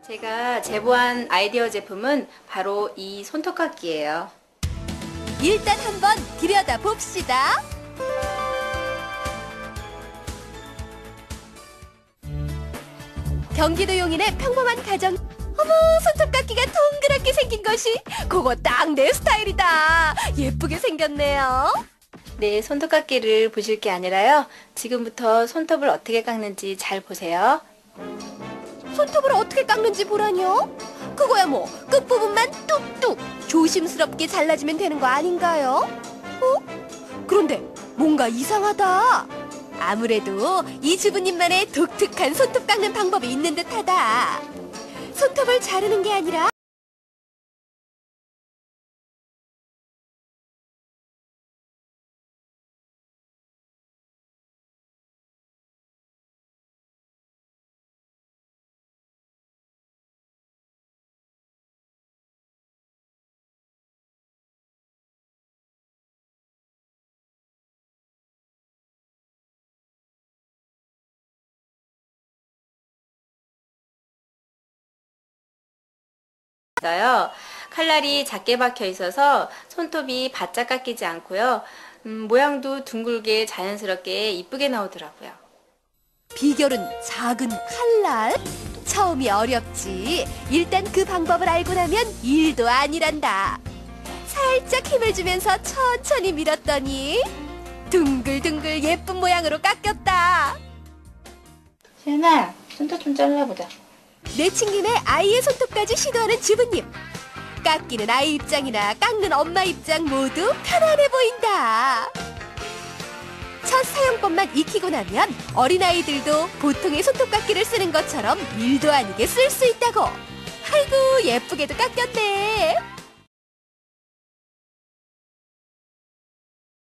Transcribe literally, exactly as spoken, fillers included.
제가 제보한 아이디어 제품은 바로 이 손톱깎이예요. 일단 한번 들여다 봅시다. 경기도 용인의 평범한 가정. 어머, 손톱깎이가 동그랗게 생긴 것이 그거 딱 내 스타일이다. 예쁘게 생겼네요. 네, 손톱깎이를 보실 게 아니라요. 지금부터 손톱을 어떻게 깎는지 잘 보세요. 손톱을 어떻게 깎는지 보라뇨? 그거야 뭐 끝부분만 뚝뚝 조심스럽게 잘라주면 되는 거 아닌가요? 어? 그런데 뭔가 이상하다. 아무래도 이 주부님만의 독특한 손톱 깎는 방법이 있는 듯하다. 손톱을 자르는 게 아니라 있어요. 칼날이 작게 박혀 있어서 손톱이 바짝 깎이지 않고요. 음, 모양도 둥글게 자연스럽게 이쁘게 나오더라고요. 비결은 작은 칼날? 처음이 어렵지. 일단 그 방법을 알고 나면 일도 아니란다. 살짝 힘을 주면서 천천히 밀었더니 둥글둥글 예쁜 모양으로 깎였다. 시은아, 손톱 좀 잘라보자. 내친 김에 아이의 손톱까지 시도하는 주부님. 깎이는 아이 입장이나 깎는 엄마 입장 모두 편안해 보인다. 첫 사용법만 익히고 나면 어린아이들도 보통의 손톱깎이를 쓰는 것처럼 일도 아니게 쓸 수 있다고. 아이고, 예쁘게도 깎였네.